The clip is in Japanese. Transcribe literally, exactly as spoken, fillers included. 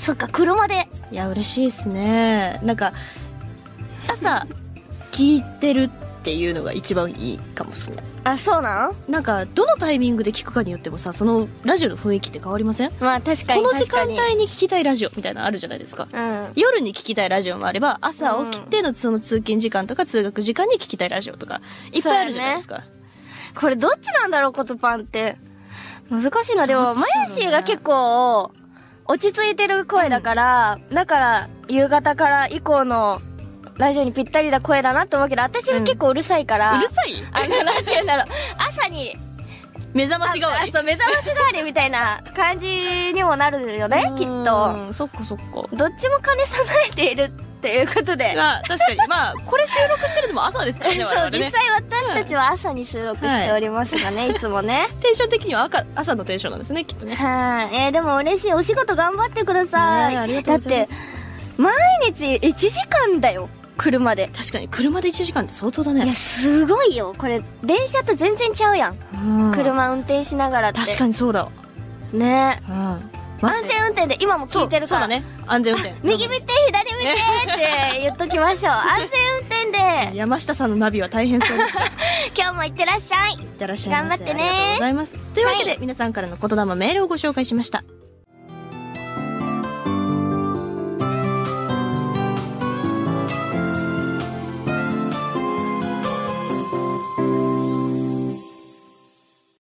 そっか、車で。 いや嬉しいですね。なんか朝聞いてるっていうのが一番いいかもしれない。 あ、そうなん？ なんかどのタイミングで聞くかによってもさ、そのラジオの雰囲気って変わりません？ まあ確かに。 この時間帯に聞きたいラジオみたいなのあるじゃないですか。 うん、 夜に聞きたいラジオもあれば、朝起きてのその通勤時間とか通学時間に聞きたいラジオとかいっぱいあるじゃないですか、ね、 これどっちなんだろう、コトパンって。難しいな。でもマヤシーが結構落ち着いてる声だから、うん、だから夕方から以降のラジオにぴったりな声だなって思うけど、私が結構うるさいから、 うん、うるさいあの、なんて言うんだろう、朝に目覚まし代わり。 そう、目覚まし代わりみたいな感じにもなるよね、きっと。 そっかそっか。 どっちも兼ね備えているっていうことで。 まあ確かに、まあこれ収録してるのも朝ですからね、我々ね。 そう、実際私たちは朝に収録しておりますがね、はい、いつもね。 テンション的には赤朝のテンションなんですね、きっとね。 はい、えー、でも嬉しい。お仕事頑張ってください。 ありがとうございます。 だって毎日いちじかんだよ、車で。 確かに車でいちじかんって相当だね。 いやすごいよ、これ電車と全然ちゃうやん、うん、車運転しながらって。 確かにそうだね、 うん、 安全運転で今も聞いてるから。 そうだね、安全運転。 右見て左見てって言っときましょう。安全運転で。 山下さんのナビは大変そうです、ね、 今日も行ってらっしゃい。 いってらっしゃいませ。 頑張ってね。 ありがとうございます。というわけで、はい、皆さんからの言霊メールをご紹介しました。